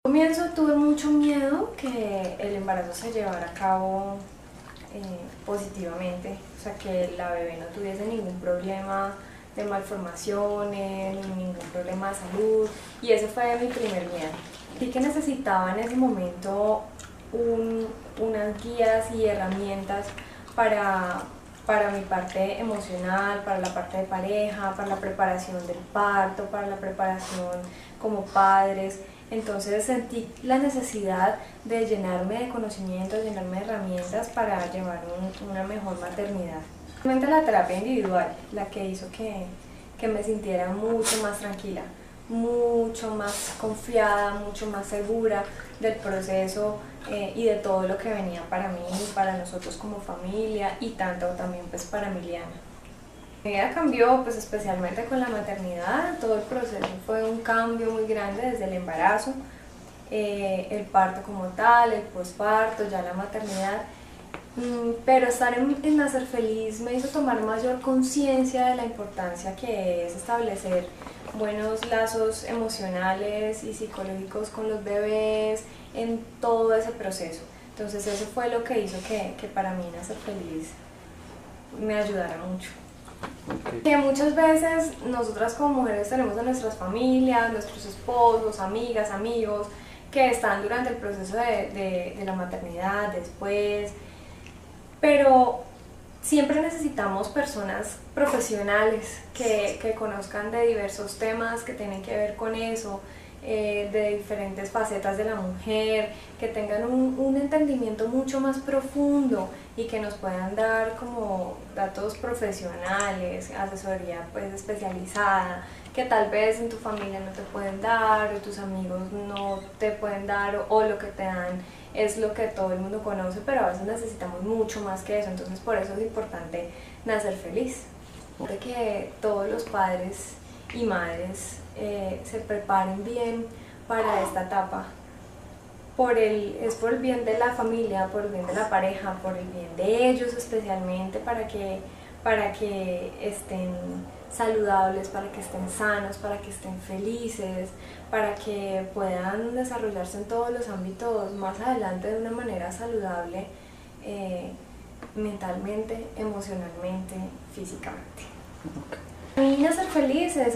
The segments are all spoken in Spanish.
Comienzo tuve mucho miedo que el embarazo se llevara a cabo positivamente, o sea que la bebé no tuviese ningún problema de malformaciones, ni ningún problema de salud, y ese fue mi primer miedo. Sí que necesitaba en ese momento unas guías y herramientas para mi parte emocional, para la parte de pareja, para la preparación del parto, para la preparación como padres. Entonces sentí la necesidad de llenarme de conocimientos, llenarme de herramientas para llevar una mejor maternidad. Realmente la terapia individual, la que hizo que me sintiera mucho más tranquila, mucho más confiada, mucho más segura del proceso y de todo lo que venía para mí, para nosotros como familia y tanto también pues para Emiliana. Mi vida cambió pues especialmente con la maternidad, todo el proceso fue un cambio muy grande desde el embarazo, el parto como tal, el posparto, ya la maternidad. Pero estar en Nacer Feliz me hizo tomar mayor conciencia de la importancia que es establecer buenos lazos emocionales y psicológicos con los bebés en todo ese proceso. Entonces eso fue lo que hizo que para mí Nacer Feliz me ayudara mucho. Que muchas veces nosotras como mujeres tenemos a nuestras familias, nuestros esposos, amigas, amigos que están durante el proceso de la maternidad, después, pero siempre necesitamos personas profesionales que conozcan de diversos temas que tienen que ver con eso, de diferentes facetas de la mujer, que tengan un entendimiento mucho más profundo y que nos puedan dar como datos profesionales, asesoría pues especializada, que tal vez en tu familia no te pueden dar, o tus amigos no te pueden dar, o lo que te dan es lo que todo el mundo conoce, pero a veces necesitamos mucho más que eso. Entonces por eso es importante Nacer Feliz, de que todos los padres y madres se preparen bien para esta etapa, es por el bien de la familia, por el bien de la pareja, por el bien de ellos especialmente, para que estén saludables, para que estén sanos, para que estén felices, para que puedan desarrollarse en todos los ámbitos más adelante de una manera saludable, mentalmente, emocionalmente, físicamente. Para mí Nacer Feliz es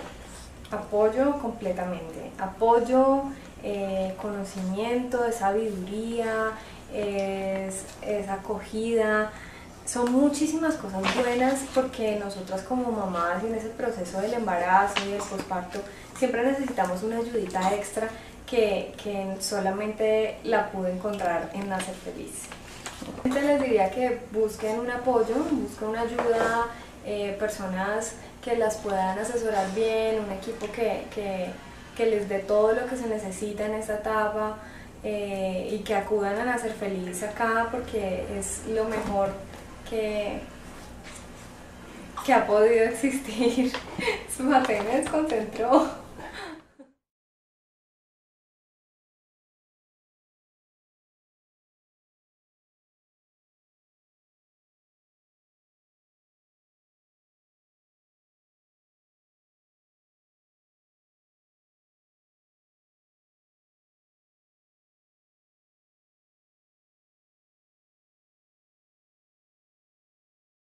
apoyo completamente, apoyo, conocimiento, es sabiduría, es acogida. Son muchísimas cosas buenas porque nosotras como mamás en ese proceso del embarazo y del posparto siempre necesitamos una ayudita extra que solamente la pude encontrar en Nacer Feliz. Les diría que busquen un apoyo, busquen una ayuda, personas que las puedan asesorar bien, un equipo que les dé todo lo que se necesita en esta etapa, y que acudan a Nacer Feliz acá porque es lo mejor que ha podido existir. Su me desconcentró.